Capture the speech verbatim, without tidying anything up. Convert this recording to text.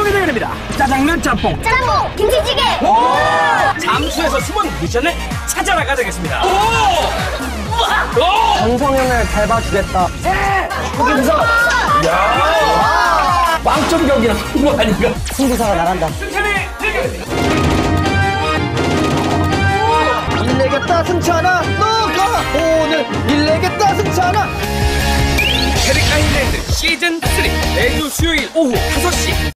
짬뽕이 대결입니다. 짜장면 짬뽕. 짬뽕, 김치찌개. 오! 잠수에서 숨은 미션을 찾아라가 되겠습니다. 오! 오! 정성현을 밟아주겠다. 거기서 야! 빵점 경기나 한거 아닌가? 승부사가 나간다. 승찬이 대결입니다. 일내겠다 승찬아 너가 오늘 일내겠다 승찬아. 캐릭 아일랜드 시즌 삼 매주 수요일 오후 다섯 시